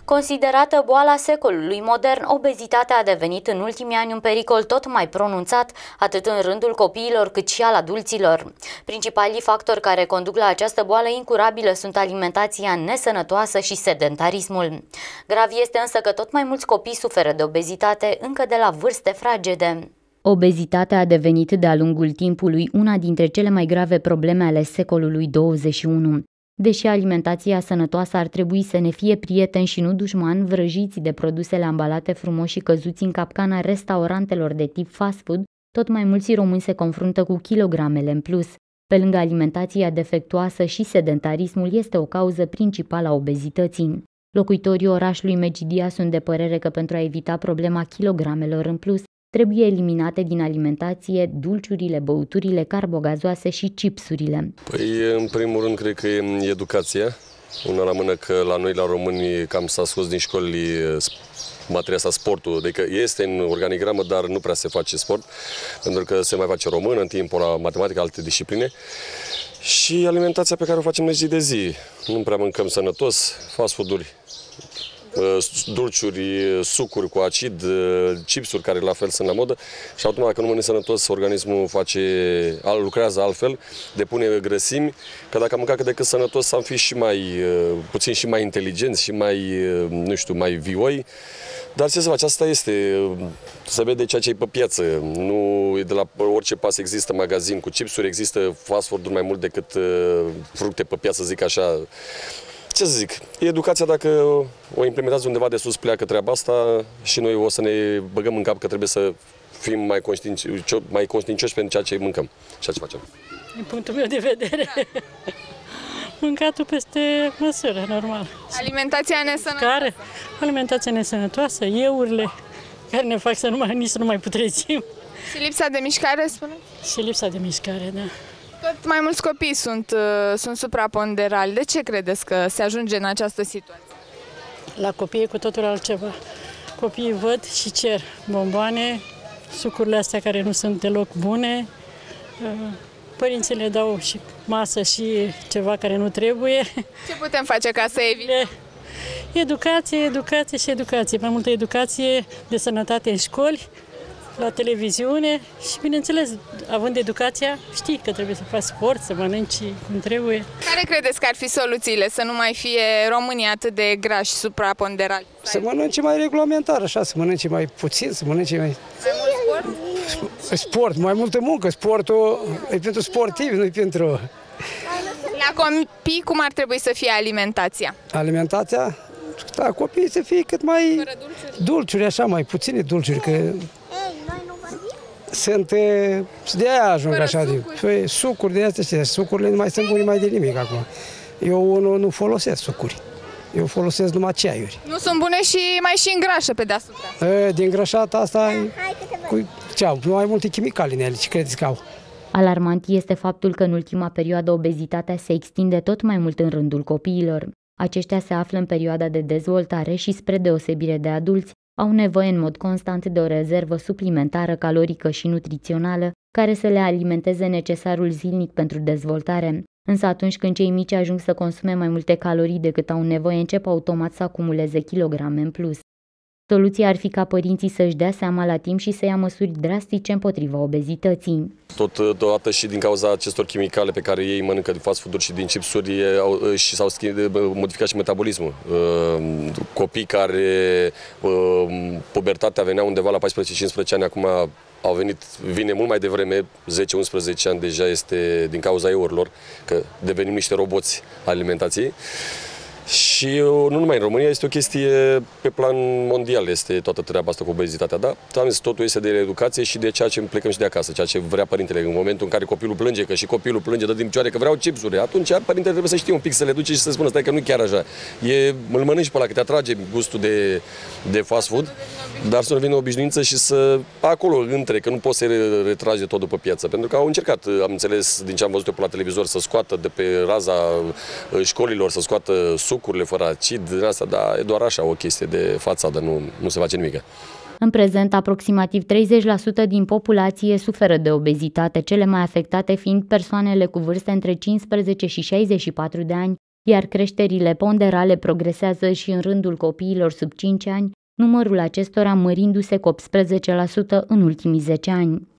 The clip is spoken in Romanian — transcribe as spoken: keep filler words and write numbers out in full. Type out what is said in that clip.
Considerată boala secolului modern, obezitatea a devenit în ultimii ani un pericol tot mai pronunțat, atât în rândul copiilor cât și al adulților. Principalii factori care conduc la această boală incurabilă sunt alimentația nesănătoasă și sedentarismul. Grav este însă că tot mai mulți copii suferă de obezitate încă de la vârste fragede. Obezitatea a devenit de-a lungul timpului una dintre cele mai grave probleme ale secolului douăzeci și unu. Deși alimentația sănătoasă ar trebui să ne fie prieten și nu dușman, vrăjiți de produsele ambalate frumos și căzuți în capcana restaurantelor de tip fast food, tot mai mulți români se confruntă cu kilogramele în plus. Pe lângă alimentația defectuoasă, și sedentarismul este o cauză principală a obezității. Locuitorii orașului Medgidia sunt de părere că pentru a evita problema kilogramelor în plus, trebuie eliminate din alimentație dulciurile, băuturile carbogazoase și chipsurile. Păi, în primul rând, cred că e educația. Una la mână că la noi, la români, cam s-a scos din școli materia asta, sportul. Adică este în organigramă, dar nu prea se face sport, pentru că se mai face română, în timpul la matematică, alte discipline. Și alimentația pe care o facem noi zi de zi. Nu prea mâncăm sănătos, fast food-uri, dulciuri, sucuri cu acid, chipsuri care la fel sunt la modă și automat dacă nu mănânci sănătos, organismul face, lucrează altfel, depune grăsimi, că dacă am mâncat cât de cât sănătos am fi și mai, puțin și mai inteligenți și mai, nu știu, mai vioi. Dar ce să faci, asta este, se vede ceea ce e pe piață, nu de la orice pas există magazin cu chipsuri, există fast food-uri mai mult decât fructe pe piață, zic așa. Ce să zic, e educația, dacă o implementați undeva de sus pleacă treaba asta și noi o să ne băgăm în cap că trebuie să fim mai conștiincioși, mai conștiincioși pentru ceea ce mâncăm, ceea ce facem. Din punctul meu de vedere, mâncatul peste măsură, normal. Alimentația nesănătoasă? Care? Alimentația nesănătoasă, eurile care ne fac să nu mai, nici să nu mai putrezim. Și lipsa de mișcare, spune? Și lipsa de mișcare, da. Tot mai mulți copii sunt, sunt supraponderali. De ce credeți că se ajunge în această situație? La copii e cu totul altceva. Copiii văd și cer bomboane, sucurile astea care nu sunt deloc bune. Părinții le dau și masă și ceva care nu trebuie. Ce putem face ca să evităm? Educație, educație și educație. Mai multă educație de sănătate în școli, la televiziune și, bineînțeles, având educația, știi că trebuie să faci sport, să mănânci cum trebuie. Care credeți că ar fi soluțiile să nu mai fie românii atât de grași, supraponderali? Să mănânce mai regulamentar, așa, să mănânce mai puțin, să mănânce mai... Mai mult sport? Sport, mai multă muncă. Sportul e pentru sportivi, nu e pentru... La copii, cum ar trebui să fie alimentația? Alimentația? Da, copiii să fie cât mai... Fără dulciuri? Dulciuri, așa, mai puține dulciuri, că... Sunt, de aia ajung Fără așa, sucuri. de sucuri de astea, sucurile nu mai sunt bune mai de nimic acum. Eu nu, nu folosesc sucuri, eu folosesc numai ceaiuri. Nu sunt bune și mai și îngrașă pe deasupra. E, din grășata asta, cu ce au, mai multe chimicale în ele, ce credeți că au? Alarmant este faptul că în ultima perioadă obezitatea se extinde tot mai mult în rândul copiilor. Aceștia se află în perioada de dezvoltare și, spre deosebire de adulți, au nevoie în mod constant de o rezervă suplimentară calorică și nutrițională care să le alimenteze necesarul zilnic pentru dezvoltare. Însă atunci când cei mici ajung să consume mai multe calorii decât au nevoie, încep automat să acumuleze kilograme în plus. Soluția ar fi ca părinții să-și dea seama la timp și să ia măsuri drastice împotriva obezității. Totodată și din cauza acestor chimicale pe care ei mănâncă din fast food-uri și din chipsuri și s-au modificat și metabolismul. Copii care pubertatea venea undeva la paisprezece cincisprezece ani, acum au venit, vine mult mai devreme, zece unsprezece ani deja este din cauza eurilor, că devenim niște roboți alimentației. Și nu numai în România, este o chestie pe plan mondial, este toată treaba asta cu obezitatea, da? Am zis, totul este de educație și de ceea ce plecăm și de acasă, ceea ce vrea părintele. În momentul în care copilul plânge, că și copilul plânge, dă din picioare că vreau chipsuri, atunci părintele trebuie să știe un pic, să le duce și să spună, stai că nu e chiar așa. E, îl mănânci pe ăla, că te atrage gustul de, de fast food, dar să nu vină o obișnuință și să, acolo, între, că nu poți să retrage tot după piață. Pentru că au încercat, am înțeles din ce am văzut eu pe la televizor, să scoată de pe raza școlilor, să scoată sucurile fără acid, din asta, dar e doar așa o chestie de fațadă, nu, nu se face nimic. În prezent, aproximativ treizeci la sută din populație suferă de obezitate, cele mai afectate fiind persoanele cu vârste între cincisprezece și șaizeci și patru de ani, iar creșterile ponderale progresează și în rândul copiilor sub cinci ani, numărul acestora mărindu-se cu optsprezece la sută în ultimii zece ani.